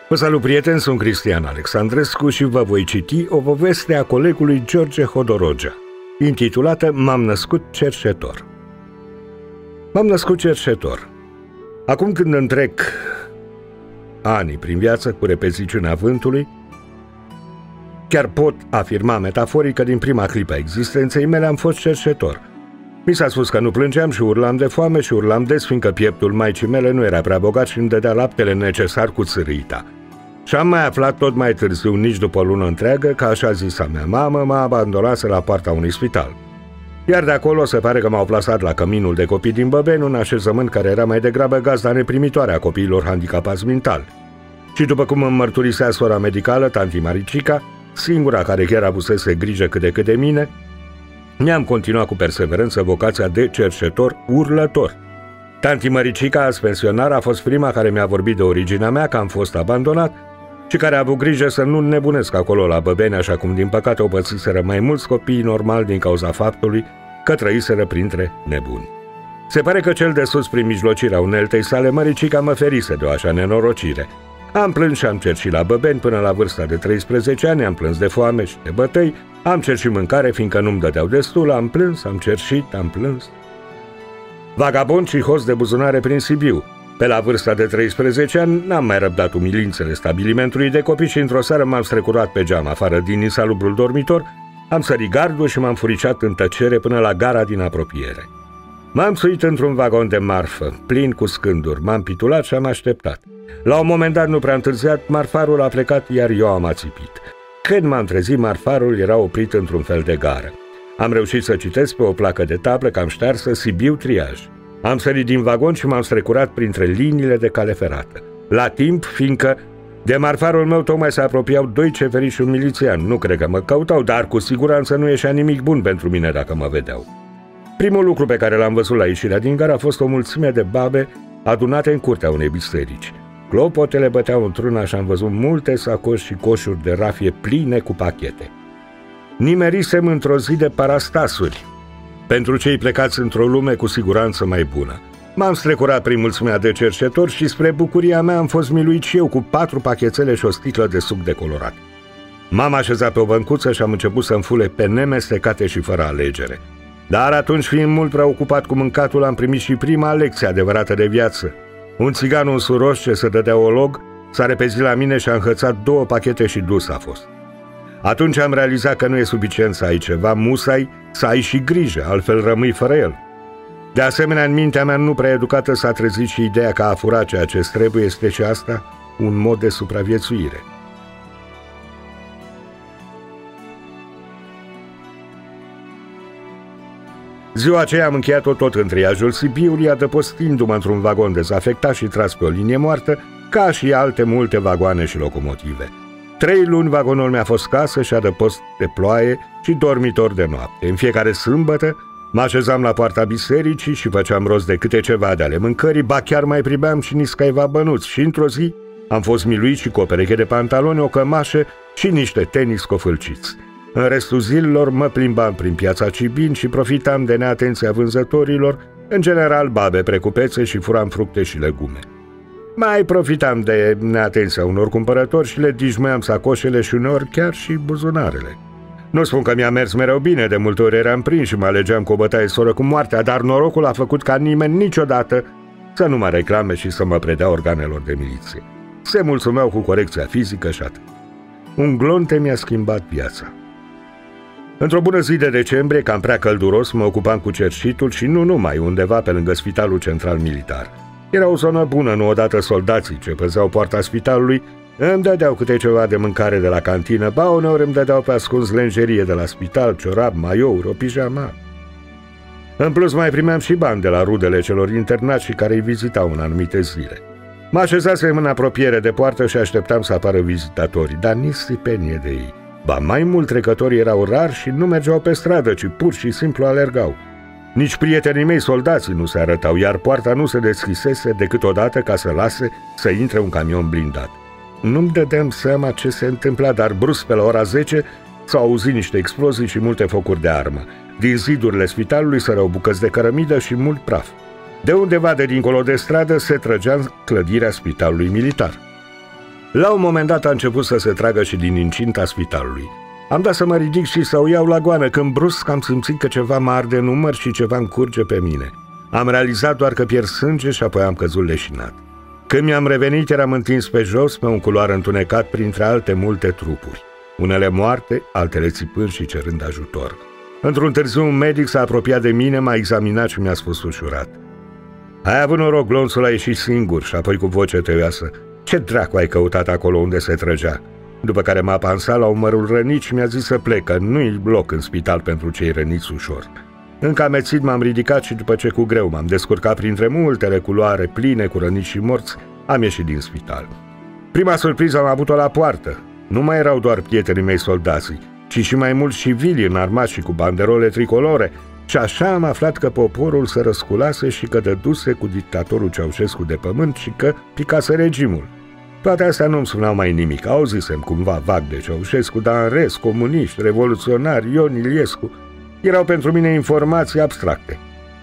Vă salut, prieteni, sunt Cristian Alexandrescu și vă voi citi o poveste a colegului George Hodorogea, intitulată M-am născut cerșetor. M-am născut cerșetor. Acum când îmi trec anii prin viață cu repeziciunea vântului, chiar pot afirma metaforic că din prima clipă a existenței mele am fost cerșetor. Mi s-a spus că nu plângeam și urlam de foame și urlam des, fiindcă pieptul maicii mele nu era prea bogat și îmi dădea laptele necesar cu țârâita. Și am mai aflat tot mai târziu, nici după o lună întreagă, că așa zisa mea mamă m-a abandonat la poarta unui spital. Iar de acolo se pare că m-au plasat la căminul de copii din Băbeni, un așezământ care era mai degrabă gazda neprimitoare a copiilor handicapați mental. Și după cum îmi mărturisea sora medicală, tanti Maricica, singura care chiar avusese grijă cât de cât de mine, mi-am continuat cu perseverență vocația de cerșetor urlător. Tanti Măricica, pensionar, a fost prima care mi-a vorbit de originea mea, că am fost abandonat și care a avut grijă să nu nebunesc acolo la Băbeni, așa cum din păcate o pățiseră mai mulți copii normali din cauza faptului că trăiseră printre nebuni. Se pare că cel de sus, prin mijlocirea uneltei sale, Măricica mă ferise de o așa nenorocire. Am plâns și am cerșit la Băbeni până la vârsta de 13 ani, am plâns de foame și de bătăi, am cerșit mâncare fiindcă nu-mi dădeau destul, am plâns, am cerșit, am plâns. Vagabond și host de buzunare prin Sibiu. Pe la vârsta de 13 ani n-am mai răbdat umilințele stabilimentului de copii și într-o seară m-am strecurat pe geam afară din insalubrul dormitor, am sărit gardul și m-am furiciat în tăcere până la gara din apropiere. M-am suit într-un vagon de marfă, plin cu scânduri, m-am pitulat și am așteptat. La un moment dat, nu prea întârziat, marfarul a plecat, iar eu am ațipit. Când m-am trezit, marfarul era oprit într-un fel de gară. Am reușit să citesc pe o placă de tablă că am ștearsă Sibiu Triaj. Am sărit din vagon și m-am strecurat printre liniile de cale ferată. La timp, fiindcă de marfarul meu tocmai se apropiau doi ceferiși și un milițian. Nu cred că mă căutau, dar cu siguranță nu ieșea nimic bun pentru mine dacă mă vedeau. Primul lucru pe care l-am văzut la ieșirea din gară a fost o mulțime de babe adunate în curtea unei biserici. Clopotele băteau într-una și am văzut multe sacoși și coșuri de rafie pline cu pachete. Nimerisem într-o zi de parastasuri, pentru cei plecați într-o lume cu siguranță mai bună. M-am strecurat prin mulțimea de cerșetori și spre bucuria mea am fost miluit și eu cu 4 pachetele și o sticlă de suc decolorat. M-am așezat pe o băncuță și am început să-mi fule pe nemestecate și fără alegere. Dar atunci, fiind mult prea ocupat cu mâncatul, am primit și prima lecție adevărată de viață. Un țigan unsuros ce se dădea olog s-a repezit la mine și a înhățat 2 pachete și dus a fost. Atunci am realizat că nu e suficient să ai ceva, musai să ai și grijă, altfel rămâi fără el. De asemenea, în mintea mea nu prea educată s-a trezit și ideea că a fura ceea ce trebuie este și asta un mod de supraviețuire. Ziua aceea am încheiat-o tot în Triajul Sibiului, adăpostindu-mă într-un vagon dezafectat și tras pe o linie moartă, ca și alte multe vagoane și locomotive. 3 luni vagonul mi-a fost casă și adăpost de ploaie și dormitor de noapte. În fiecare sâmbătă mă așezam la poarta bisericii și făceam rost de câte ceva de ale mâncării, ba chiar mai primeam și niscaiva bănuți și într-o zi am fost miluit și cu o pereche de pantaloni, o cămașă și niște tenis cofâlciți. În restul zilelor mă plimbam prin piața Cibin și profitam de neatenția vânzătorilor, în general babe precupețe, și furam fructe și legume. Mai profitam de neatenția unor cumpărători și le dișmuiam sacoșele și uneori chiar și buzunarele. Nu spun că mi-a mers mereu bine, de multe ori eram prins și mă alegeam cu o bătaie soră cu moartea, dar norocul a făcut ca nimeni niciodată să nu mă reclame și să mă predea organelor de miliție. Se mulțumeau cu corecția fizică și atât. Un glonte mi-a schimbat viața. Într-o bună zi de decembrie, cam prea călduros, mă ocupam cu cerșitul și nu numai, undeva pe lângă Spitalul Central Militar. Era o zonă bună, nu odată soldații ce păzeau poarta spitalului îmi dădeau câte ceva de mâncare de la cantină, ba uneori îmi dădeau pe ascuns lenjerie de la spital, ciorap, maiouri, o pijama. În plus mai primeam și bani de la rudele celor internați și care îi vizitau în anumite zile. Mă așezasem în apropiere de poartă și așteptam să apară vizitatorii, dar nici stipenie de ei. Ba mai mult, trecătorii erau rari și nu mergeau pe stradă, ci pur și simplu alergau. Nici prietenii mei soldații nu se arătau, iar poarta nu se deschisese decât odată ca să lase să intre un camion blindat. Nu-mi dădeam seama ce se întâmpla, dar brusc pe la ora 10 s-au auzit niște explozii și multe focuri de armă. Din zidurile spitalului săreau bucăți de cărămidă și mult praf. De undeva de dincolo de stradă se trăgea clădirea Spitalului Militar. La un moment dat a început să se tragă și din incinta spitalului. Am dat să mă ridic și să o iau la goană, când brusc am simțit că ceva mă arde în umăr și ceva îmi curge pe mine. Am realizat doar că pierd sânge și apoi am căzut leșinat. Când mi-am revenit, eram întins pe jos, pe un culoar întunecat, printre alte multe trupuri. Unele moarte, altele țipând și cerând ajutor. Într-un târziu, un medic s-a apropiat de mine, m-a examinat și mi-a spus ușurat: "Ai avut noroc, glonțul a ieșit singur." Și apoi cu voce tăioasă: "Ce dracu ai căutat acolo unde se trăgea?" După care m-a pansat la umărul rănit și mi-a zis să plec, că nu-i loc în spital pentru cei răniți ușor. Încă amețit m-am ridicat și după ce cu greu m-am descurcat printre multele culoare pline cu răniți și morți, am ieșit din spital. Prima surpriză am avut-o la poartă. Nu mai erau doar prietenii mei soldații, ci și mai mulți civili înarmați și cu banderole tricolore. Și așa am aflat că poporul se răsculase și că dăduse cu dictatorul Ceaușescu de pământ și că picase regimul. Toate astea nu-mi sunau mai nimic. Auzisem cumva vag de Ceaușescu, dar în rest, comuniști, revoluționari, Ion Iliescu erau pentru mine informații abstracte.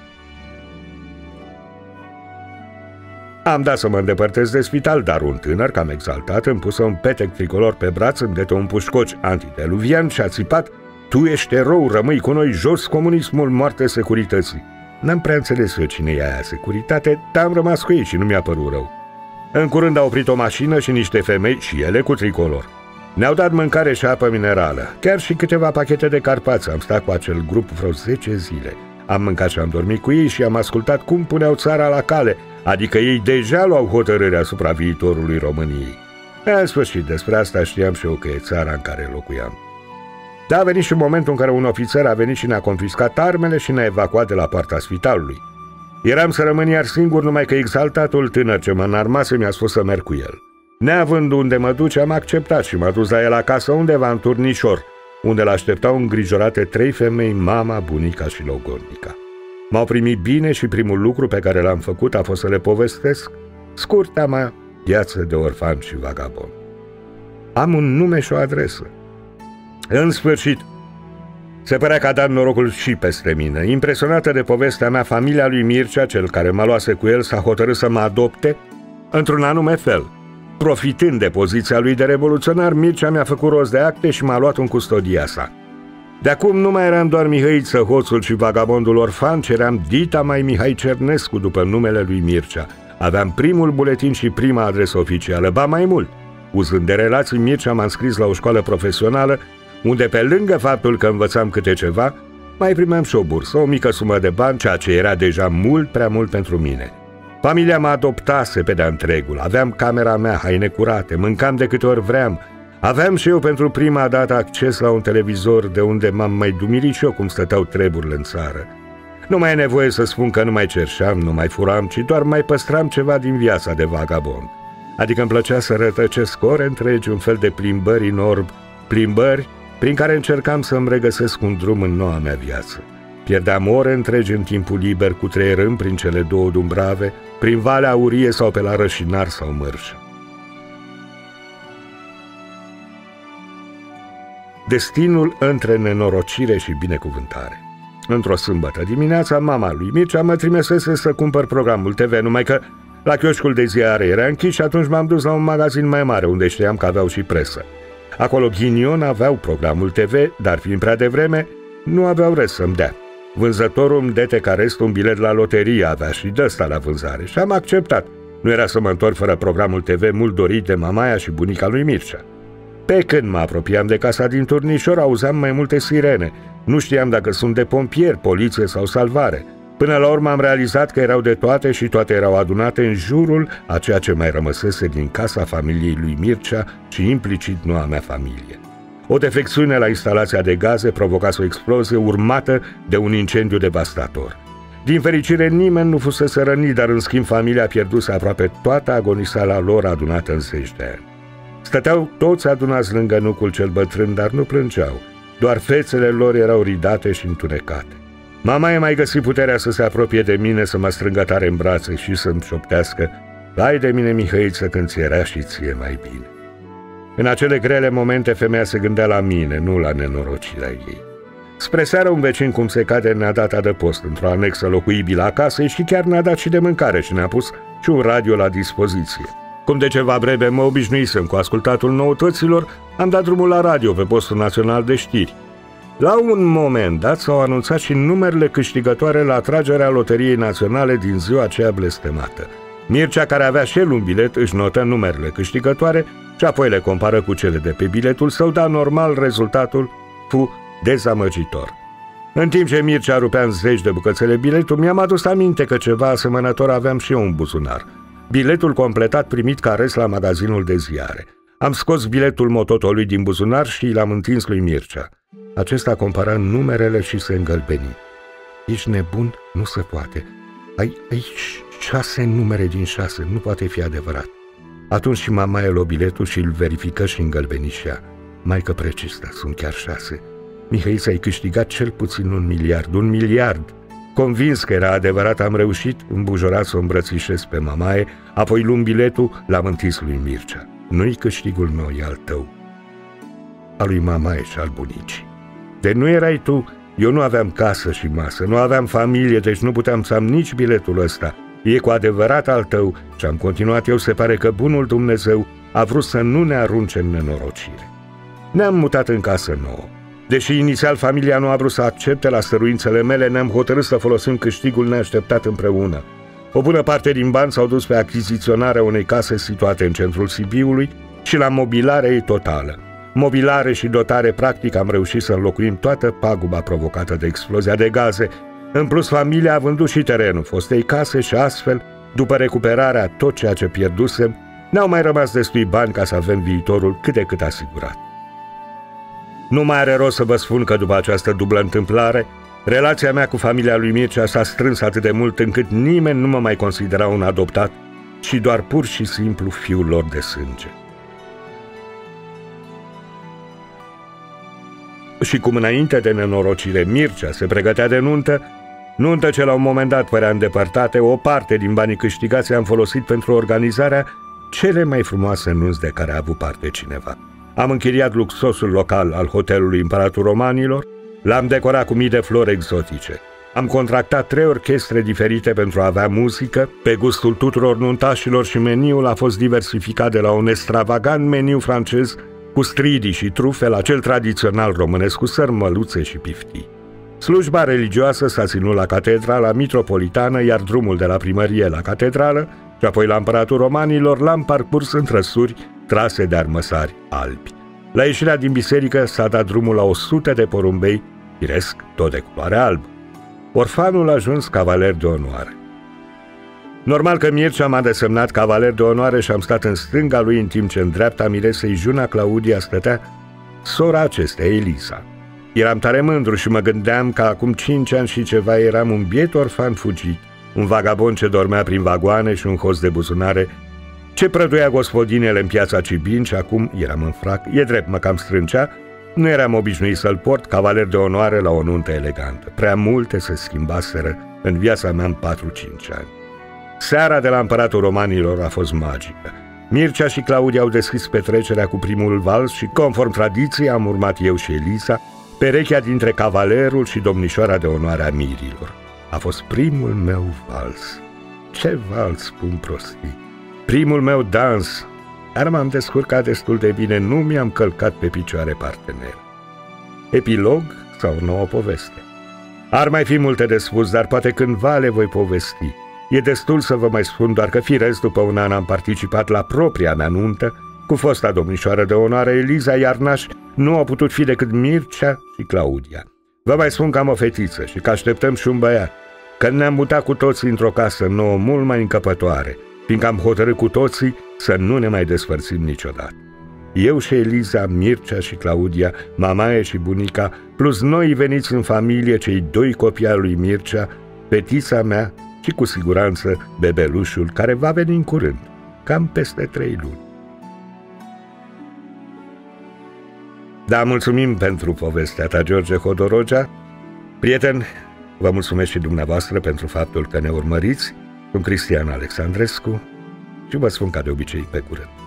Am dat să mă îndepărtez de spital, dar un tânăr, cam exaltat, îmi puse un petec tricolor pe braț, îmi dete un pușcoci antiteluvian și a țipat: "Tu ești erou, rămâi cu noi, jos comunismul, moarte securității." N-am prea înțeles eu cine e aia securitate, dar am rămas cu ei și nu mi-a părut rău. În curând a oprit o mașină și niște femei, și ele cu tricolor. Ne-au dat mâncare și apă minerală, chiar și câteva pachete de carpați. Am stat cu acel grup vreo 10 zile. Am mâncat și am dormit cu ei și am ascultat cum puneau țara la cale, adică ei deja luau hotărârea asupra viitorului României. În sfârșit, despre asta știam și eu, că e țara în care locuiam. Dar a venit și momentul în care un ofițer a venit și ne-a confiscat armele și ne-a evacuat de la poarta spitalului. Eram să rămân iar singur, numai că exaltatul tânăr ce mă înarmase mi-a spus să merg cu el. Neavând unde mă duce, am acceptat și m-a dus la el acasă, undeva în Turnișor, unde l-așteptau îngrijorate 3 femei, mama, bunica și logodnica. M-au primit bine și primul lucru pe care l-am făcut a fost să le povestesc scurta mea viață de orfan și vagabond. Am un nume și o adresă. În sfârșit, se părea că a dat norocul și peste mine. Impresionată de povestea mea, familia lui Mircea, cel care mă luase cu el, s-a hotărât să mă adopte într-un anume fel. Profitând de poziția lui de revoluționar, Mircea mi-a făcut rost de acte și m-a luat în custodia sa. De acum nu mai eram doar Mihăiță, hoțul și vagabondul orfan, ci eram Dita mai Mihai Cernescu, după numele lui Mircea. Aveam primul buletin și prima adresă oficială, ba mai mult. Uzând de relații, Mircea m-a înscris la o școală profesională, unde pe lângă faptul că învățam câte ceva, mai primeam și o bursă, o mică sumă de bani, ceea ce era deja mult prea mult pentru mine. Familia mă adoptase pe de-a întregul, aveam camera mea, haine curate, mâncam de câte ori vreau. Aveam și eu pentru prima dată acces la un televizor, de unde m-am mai dumirit și eu cum stăteau treburile în țară. Nu mai e nevoie să spun că nu mai cerșeam, nu mai furam, ci doar mai păstram ceva din viața de vagabond. Adică îmi plăcea să rătăcesc ore întregi, un fel de plimbări în orb, plimbări prin care încercam să-mi regăsesc un drum în noua mea viață. Pierdeam ore întregi în timpul liber, cutreierând prin cele 2 Dumbrave, prin Valea Aurie sau pe la Rășinar sau Mărșă. Destinul între nenorocire și binecuvântare. Într-o sâmbătă dimineața, mama lui Mircea mă trimisese să cumpăr programul TV, numai că la chioșcul de ziare era închis și atunci m-am dus la un magazin mai mare, unde știam că aveau și presă. Acolo ghinion aveau programul TV, dar fiind prea devreme, nu aveau rest să-mi dea. Vânzătorul îmi dete ca rest un bilet la loterie, avea și de ăsta la vânzare și am acceptat. Nu era să mă întorc fără programul TV mult dorit de mamaia și bunica lui Mircea. Pe când mă apropiam de casa din Turnișor, auzeam mai multe sirene. Nu știam dacă sunt de pompieri, poliție sau salvare. Până la urmă am realizat că erau de toate și toate erau adunate în jurul a ceea ce mai rămăsese din casa familiei lui Mircea și implicit noua mea familie. O defecțiune la instalația de gaze provocase o explozie urmată de un incendiu devastator. Din fericire nimeni nu fusese rănit, dar în schimb familia pierduse aproape toată agonisala lor adunată în 10 de ani. Stăteau toți adunați lângă nucul cel bătrân, dar nu plângeau. Doar fețele lor erau ridate și întunecate. Mama i-a mai găsit puterea să se apropie de mine, să mă strângă tare în brațe și să-mi șoptească: "Hai de mine, Mihăiță, când ți era și ție mai bine." În acele grele momente, femeia se gândea la mine, nu la nenorocirea ei. Spre seară, un vecin cum se cade ne-a dat adăpost într-o anexă locuibilă acasă și chiar ne-a dat și de mâncare și ne-a pus și un radio la dispoziție. Cum de ceva vreme mă obișnuisem cu ascultatul noutăților, am dat drumul la radio pe postul național de știri. La un moment dat s-au anunțat și numerele câștigătoare la atragerea Loteriei Naționale din ziua aceea blestemată. Mircea, care avea și el un bilet, își notă numerele câștigătoare și apoi le compară cu cele de pe biletul său, dar normal rezultatul fu dezamăgitor. În timp ce Mircea rupea în zeci de bucățele biletul, mi-am adus aminte că ceva asemănător aveam și eu în buzunar. Biletul completat primit ca rest la magazinul de ziare. Am scos biletul mototului din buzunar și l-am întins lui Mircea. Acesta compara numerele și se îngălbeni. Ești nebun? Nu se poate. Ai 6 numere din 6, nu poate fi adevărat. Atunci și mamaia luă biletul și îl verifică și îngălbeni și ea. Maică precistă, sunt chiar 6. Mihăiță, ai câștigat cel puțin 1 miliard, 1 miliard. Convins că era adevărat, am reușit, îmbujorat să o îmbrățișez pe mamaie, apoi luând biletul, l-am întins lui Mircea. Nu-i câștigul meu, e al tău. Al lui mamaie și al bunicii. De nu erai tu, eu nu aveam casă și masă, nu aveam familie, deci nu puteam să am nici biletul ăsta. E cu adevărat al tău și am continuat eu, se pare că bunul Dumnezeu a vrut să nu ne arunce în nenorocire. Ne-am mutat în casă nouă. Deși inițial familia nu a vrut să accepte la stăruințele mele, ne-am hotărât să folosim câștigul neașteptat împreună. O bună parte din bani s-au dus pe achiziționarea unei case situate în centrul Sibiului și la mobilarea ei totală. Mobilare și dotare practic am reușit să înlocuim toată paguba provocată de explozia de gaze. În plus, familia a vândut și terenul fostei case și astfel, după recuperarea tot ceea ce pierdusem, n-au mai rămas destui bani ca să avem viitorul cât de cât asigurat. Nu mai are rost să vă spun că după această dublă întâmplare, relația mea cu familia lui Mircea s-a strâns atât de mult încât nimeni nu mă mai considera un adoptat, ci doar pur și simplu fiul lor de sânge. Și cum înainte de nenorocire Mircea se pregătea de nuntă ce la un moment dat părea îndepărtate, o parte din banii câștigați am folosit pentru organizarea cele mai frumoase nunți de care a avut parte cineva. Am închiriat luxosul local al hotelului Împăratul Romanilor, l-am decorat cu mii de flori exotice. Am contractat 3 orchestre diferite pentru a avea muzică, pe gustul tuturor nuntașilor, și meniul a fost diversificat de la un extravagant meniu francez cu stridii și trufe la cel tradițional românesc cu sărmăluțe și piftii. Slujba religioasă s-a ținut la Catedrala Mitropolitană, iar drumul de la primărie la catedrală și apoi la Împăratul Romanilor l-am parcurs în trăsuri trase de armăsari albi. La ieșirea din biserică s-a dat drumul la 100 de porumbei, firesc tot de culoare albă. Orfanul a ajuns cavaler de onoare. Normal că Mircea m-a desemnat cavaler de onoare și am stat în stânga lui, în timp ce în dreapta miresei Juna Claudia stătea sora acestea, Eliza. Eram tare mândru și mă gândeam că acum 5 ani și ceva eram un biet orfan fugit, un vagabond ce dormea prin vagoane și un hoț de buzunare ce prăduia gospodinele în piața Cibin, și acum eram în frac. E drept, mă cam strâncea, nu eram obișnuit să-l port cavaler de onoare la o nuntă elegantă. Prea multe se schimbaseră în viața mea în 4-5 ani. Seara de la Împăratul Romanilor a fost magică. Mircea și Claudia au deschis petrecerea cu primul vals și, conform tradiției, am urmat eu și Eliza, perechea dintre cavalerul și domnișoara de onoare a mirilor. A fost primul meu vals. Ce vals, spun prostii. Primul meu dans, dar m-am descurcat destul de bine, nu mi-am călcat pe picioare partener. Epilog sau nouă poveste? Ar mai fi multe de spus, dar poate cândva le voi povesti. E destul să vă mai spun doar că, firesc, după un an am participat la propria mea nuntă cu fosta domnișoară de onoare Eliza, iar nași nu au putut fi decât Mircea și Claudia. Vă mai spun că am o fetiță și că așteptăm și un băiat, că ne-am mutat cu toții într-o casă nouă mult mai încăpătoare, fiindcă am hotărât cu toții să nu ne mai despărțim niciodată. Eu și Eliza, Mircea și Claudia, mamaie și bunica, plus noi veniți în familie, cei 2 copii ai lui Mircea, fetița mea și cu siguranță bebelușul, care va veni în curând, cam peste 3 luni. Da, mulțumim pentru povestea ta, George Hodorogea. Prieten, vă mulțumesc și dumneavoastră pentru faptul că ne urmăriți. Sunt Cristian Alexandrescu și vă spun ca de obicei pe curând.